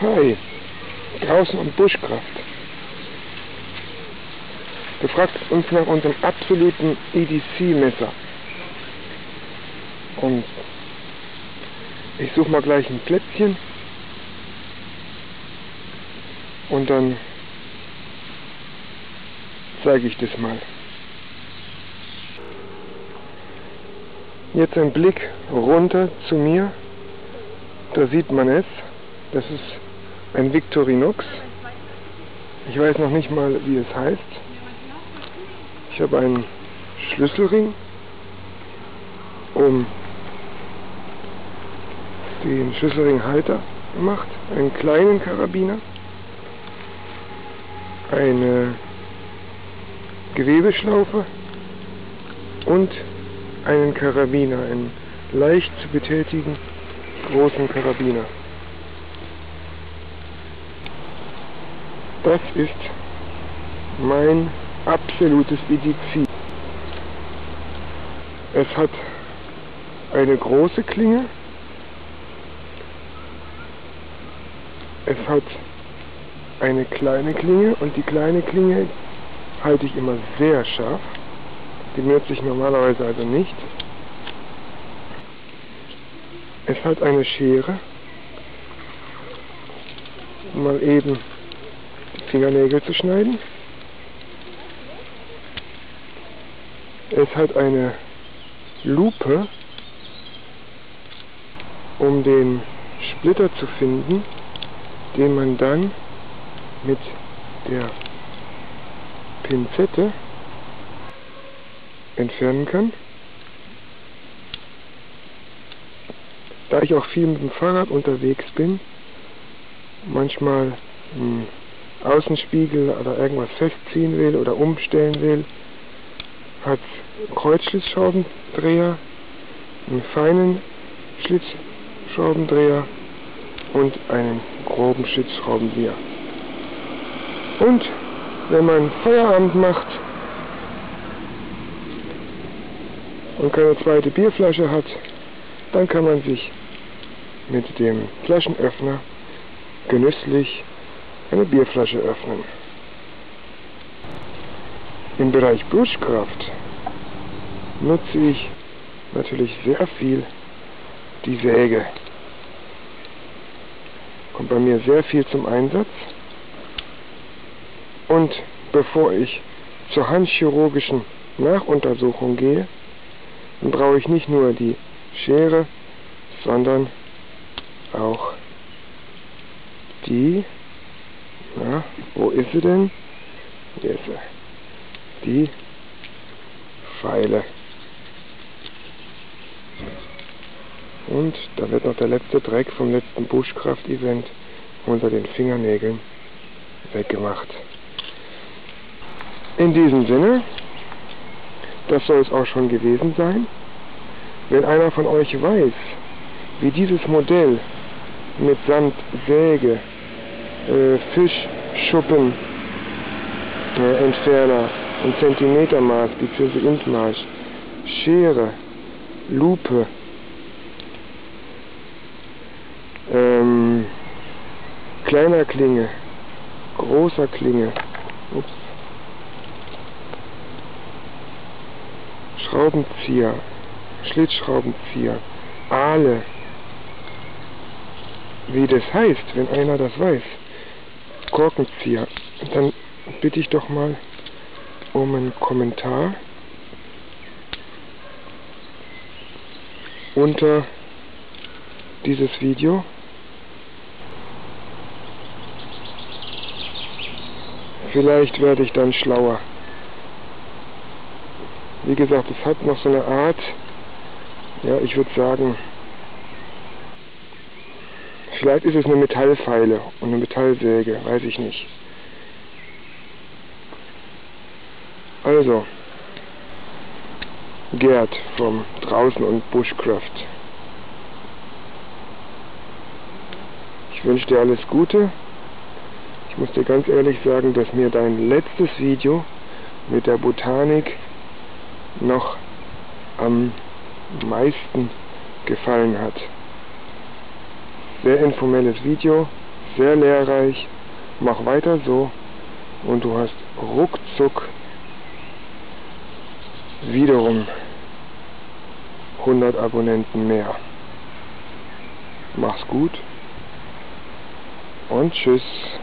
Hi, draußen und Buschkraft. Du fragst uns nach unserem absoluten EDC-Messer. Und ich suche mal gleich ein Plätzchen und dann zeige ich das mal. Jetzt ein Blick runter zu mir. Da sieht man es. Das ist ein Victorinox. Ich weiß noch nicht mal, wie es heißt. Ich habe einen Schlüsselring um den Schlüsselringhalter gemacht, einen kleinen Karabiner, eine Gewebeschlaufe und einen Karabiner, einen leicht zu betätigen großen Karabiner. Das ist mein absolutes EDC. Es hat eine große Klinge, es hat eine kleine Klinge und die kleine Klinge halte ich immer sehr scharf. Die benutze ich normalerweise also nicht. Es hat eine Schere, um mal eben die Fingernägel zu schneiden. Es hat eine Lupe, um den Splitter zu finden, den man dann mit der Pinzette entfernen kann. Da ich auch viel mit dem Fahrrad unterwegs bin, manchmal einen Außenspiegel oder irgendwas festziehen will oder umstellen will, hat Kreuzschlitzschraubendreher, einen feinen Schlitzschraubendreher und einen groben Schlitzschraubendreher. Und wenn man Feierabend macht und keine zweite Bierflasche hat, dann kann man sich mit dem Flaschenöffner genüsslich eine Bierflasche öffnen. Im Bereich Buschkraft nutze ich natürlich sehr viel die Säge. Kommt bei mir sehr viel zum Einsatz. Und bevor ich zur handchirurgischen Nachuntersuchung gehe, dann brauche ich nicht nur die Schere, sondern auch die, na, wo ist sie denn? Hier ist sie. Die Pfeile. Und da wird noch der letzte Dreck vom letzten Buschkraft-Event unter den Fingernägeln weggemacht. In diesem Sinne, das soll es auch schon gewesen sein. Wenn einer von euch weiß, wie dieses Modell mitsamt Säge, Fischschuppen, Entferner und Zentimetermaß bzw. Inchmaß, Schere, Lupe, kleiner Klinge, großer Klinge, Schraubenzieher, Schlitzschraubenzieher, Ahle, wie das heißt, wenn einer das weiß, Korkenzieher, dann bitte ich doch mal um einen Kommentar unter dieses Video. Vielleicht werde ich dann schlauer. Wie gesagt, es hat noch so eine Art, ja, ich würde sagen, vielleicht ist es eine Metallfeile und eine Metallsäge, weiß ich nicht. Also, Gerd vom Draußen und Buschkraft. Ich wünsche dir alles Gute. Ich muss dir ganz ehrlich sagen, dass mir dein letztes Video mit der Botanik noch am meisten gefallen hat. Sehr informelles Video, sehr lehrreich. Mach weiter so und du hast ruckzuck wiederum 100 Abonnenten mehr. Mach's gut und tschüss.